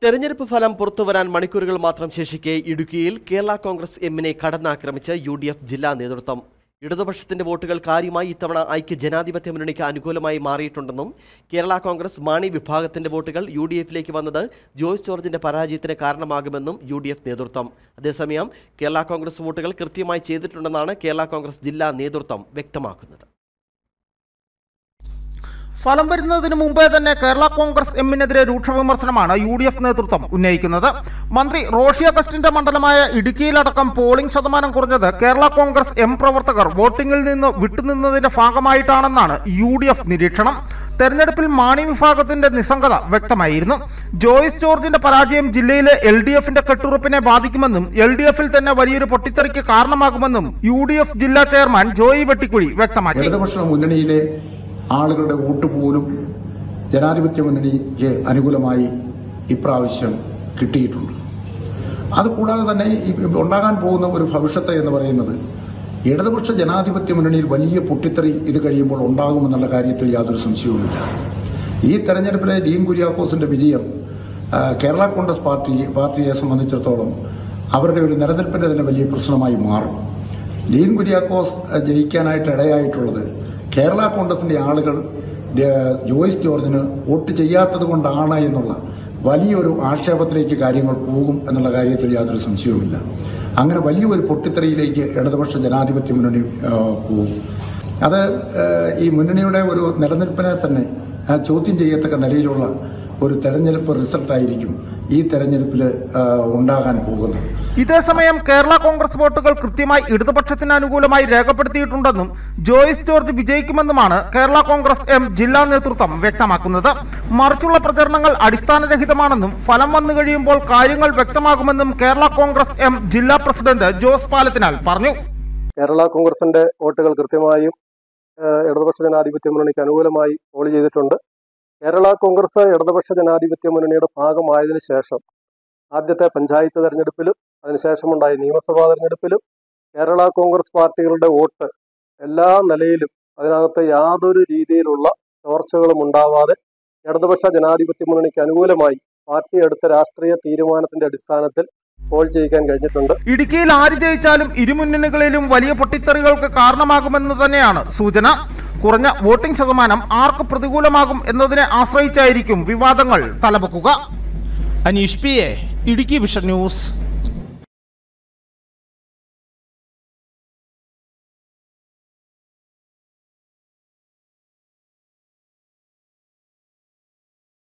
തെരഞ്ഞെടുപ്പ് ഫലം പുറത്തുവരാൻ മണിക്കൂറുകൾ മാത്രം ശേഷിക്കെ ഇടുക്കിയിൽ കേരള കോൺഗ്രസ് എമ്മിനെ കടന്നാക്രമിച്ച് യുഡിഎഫ് ജില്ലാ നേതൃത്വം. ഇടതുപക്ഷത്തിന്റെ വോട്ടുകൾ കാര്യമായി ഇത്തവണ ഐക്യ ജനാധിപത്യ മുന്നണിക്ക് അനുകൂലമായി മാറിയിട്ടുണ്ടെന്നും കേരള കോൺഗ്രസ് മാണി വിഭാഗത്തിന്റെ വോട്ടുകൾ യുഡിഎഫിലേക്ക് വന്നത് ജോയ്സ് ജോർജിന്റെ പരാജയത്തിന് കാരണമാകുമെന്നും യുഡിഎഫ് നേതൃത്വം. അതേസമയം കേരള കോൺഗ്രസ് വോട്ടുകൾ കൃത്യമായി ചെയ്തിട്ടുണ്ടെന്നാണ് കേരള കോൺഗ്രസ് ജില്ലാ നേതൃത്വം വ്യക്തമാക്കുന്നത്. ഫലം വരുന്നതിന് മുമ്പേ തന്നെ കേരള കോൺഗ്രസ് എമ്മിനെതിരെ രൂക്ഷ വിമർശനമാണ് യുഡിഎഫ് നേതൃത്വം ഉന്നയിക്കുന്നത്. മന്ത്രി റോഷി അഗസ്റ്റിന്റെ മണ്ഡലമായ ഇടുക്കിയിലടക്കം പോളിംഗ് ശതമാനം കുറഞ്ഞത് കേരള കോൺഗ്രസ് എം പ്രവർത്തകർ വോട്ടിംഗിൽ നിന്ന് വിട്ടുനിന്നതിന്റെ ഭാഗമായിട്ടാണെന്നാണ് യുഡിഎഫ് നിരീക്ഷണം. തെരഞ്ഞെടുപ്പിൽ മാണി വിഭാഗത്തിന്റെ നിസ്സംഗത വ്യക്തമായിരുന്നു. ജോയ്സ് ജോർജിന്റെ പരാജയം ജില്ലയിലെ LDFന്റെ കെട്ടുറപ്പിനെ ബാധിക്കുമെന്നും LDFിൽ തന്നെ വലിയൊരു പൊട്ടിത്തെറിക്ക് കാരണമാകുമെന്നും UDF ജില്ലാ ചെയർമാൻ ജോയി വെട്ടിക്കുഴി വ്യക്തമാക്കി. ആളുകളുടെ വോട്ട് പോലും ജനാധിപത്യ മുന്നണിക്ക് അനുകൂലമായി ഇപ്രാവശ്യം കിട്ടിയിട്ടുണ്ട്. അതുകൂടാതെ തന്നെ ഉണ്ടാകാൻ പോകുന്ന ഒരു ഭവിഷ്യത്ത് എന്ന് പറയുന്നത് ഇടതുപക്ഷ ജനാധിപത്യ മുന്നണിയിൽ വലിയ പൊട്ടിത്തെറി ഇത് കഴിയുമ്പോൾ ഉണ്ടാകുമെന്നുള്ള കാര്യത്തിൽ യാതൊരു സംശയവുമില്ല. ഈ തെരഞ്ഞെടുപ്പിലെ ഡീൻ കുര്യാക്കോസിന്റെ വിജയം കേരള കോൺഗ്രസ് പാർട്ടിയെ സംബന്ധിച്ചിടത്തോളം അവരുടെ ഒരു നിലനിൽപ്പിന്റെ തന്നെ വലിയ പ്രശ്നമായി മാറും. ഡീൻ കുര്യാക്കോസ് ജയിക്കാനായിട്ട് ഇടയായിട്ടുള്ളത് കേരള കോൺഗ്രസിന്റെ ആളുകൾ ജോയ്സ് ജോർജിന് വോട്ട് ചെയ്യാത്തത് കൊണ്ടാണ് എന്നുള്ള വലിയൊരു ആക്ഷേപത്തിലേക്ക് കാര്യങ്ങൾ പോകും എന്നുള്ള കാര്യത്തിൽ യാതൊരു സംശയവുമില്ല. അങ്ങനെ വലിയൊരു പൊട്ടിത്തെറിയിലേക്ക് ഇടതുപക്ഷ ജനാധിപത്യ മുന്നണി പോകും. അത് ഈ മുന്നണിയുടെ ഒരു നിലനിൽപ്പിനെ തന്നെ ചോദ്യം ചെയ്യത്തക്ക നിലയിലുള്ള ഒരു തെരഞ്ഞെടുപ്പ് റിസൾട്ടായിരിക്കും ഈ തെരഞ്ഞെടുപ്പിൽ ഉണ്ടാകാൻ പോകുന്നത്. ഇതേസമയം കേരള കോൺഗ്രസ് വോട്ടുകൾ കൃത്യമായി ഇടതുപക്ഷത്തിന് അനുകൂലമായി രേഖപ്പെടുത്തിയിട്ടുണ്ടെന്നും ജോയ്സ് ജോർജ് വിജയിക്കുമെന്നുമാണ് കേരള കോൺഗ്രസ് എം ജില്ലാ നേതൃത്വം വ്യക്തമാക്കുന്നത്. മറിച്ചുള്ള പ്രചരണങ്ങൾ അടിസ്ഥാനരഹിതമാണെന്നും ഫലം വന്നു കഴിയുമ്പോൾ കാര്യങ്ങൾ വ്യക്തമാകുമെന്നും കേരള കോൺഗ്രസ് എം ജില്ലാ പ്രസിഡന്റ് ജോസ് പാലത്തിനാൽ പറഞ്ഞു. കേരള കോൺഗ്രസിന്റെ വോട്ടുകൾ കൃത്യമായും ഇടതുപക്ഷ ജനാധിപത്യ മുന്നണിക്ക് അനുകൂലമായി പോൾ ചെയ്തിട്ടുണ്ട്. കേരള കോൺഗ്രസ് ഇടതുപക്ഷ ജനാധിപത്യ മുന്നണിയുടെ ഭാഗമായതിനു ശേഷം ആദ്യത്തെ പഞ്ചായത്ത് തെരഞ്ഞെടുപ്പിലും അതിനുശേഷമുണ്ടായ നിയമസഭാ തെരഞ്ഞെടുപ്പിലും കേരള കോൺഗ്രസ് പാർട്ടികളുടെ വോട്ട് എല്ലാ നിലയിലും അതിനകത്ത് യാതൊരു രീതിയിലുള്ള ചോർച്ചകളും ഉണ്ടാവാതെ ഇടതുപക്ഷ ജനാധിപത്യ മുന്നണിക്ക് അനുകൂലമായി പാർട്ടി എടുത്ത രാഷ്ട്രീയ തീരുമാനത്തിന്റെ അടിസ്ഥാനത്തിൽ പോൾ ചെയ്യിക്കാൻ കഴിഞ്ഞിട്ടുണ്ട്. ഇടുക്കിയിൽ ആര് ജയിച്ചാലും ഇരുമുന്നണികളിലും വലിയ പൊട്ടിത്തെറികൾക്ക് കാരണമാകുമെന്ന് തന്നെയാണ് സൂചന. കുറഞ്ഞ വോട്ടിംഗ് ശതമാനം ആർക്ക് പ്രതികൂലമാകും എന്നതിനെ ആശ്രയിച്ചായിരിക്കും വിവാദങ്ങൾ തലപൊക്കുക. Aneesh PA, Idukki vision news.